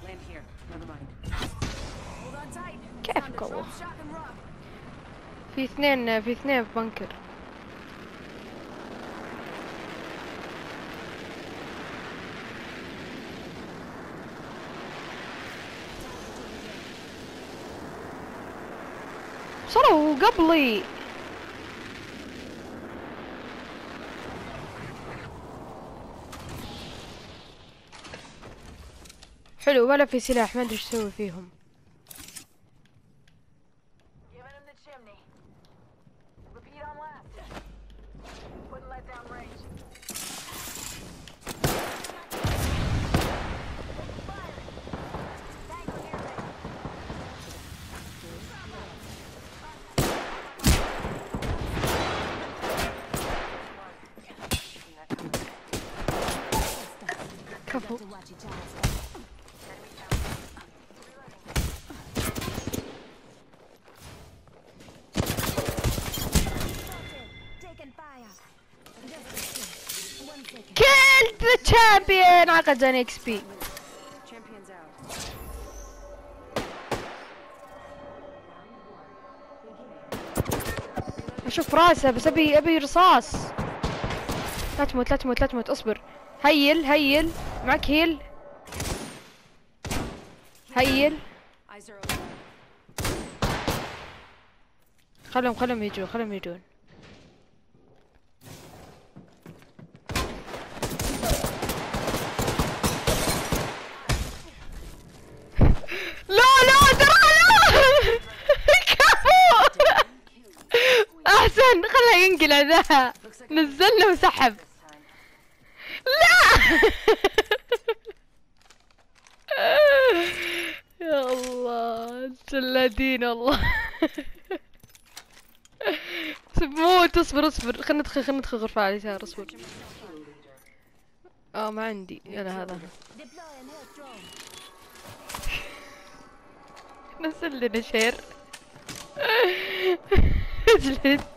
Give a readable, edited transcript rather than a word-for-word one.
كيف قوة؟ في اثنين في بنكر. صاروا قبلي. حلو، ولا في سلاح، ما ادري ايش اسوي فيهم. كفو. كيلد ذا تشامبيون. عقدني اكس بي. اشوف راسه بس ابي رصاص. لا تموت لا تموت لا تموت، اصبر. هيل هيل، معك هيل. هيل. خلهم يجون، خلهم يجون. لا ترى لا. كفو. احسن، خلها ينقلع ذا. نزلنا وسحب. لا. يا الله جلادين والله. موت. اصبر خلنا ندخل غرفة على اليسار. اصبر. ما عندي. يلا هذا نزل لنا شير. اجلد.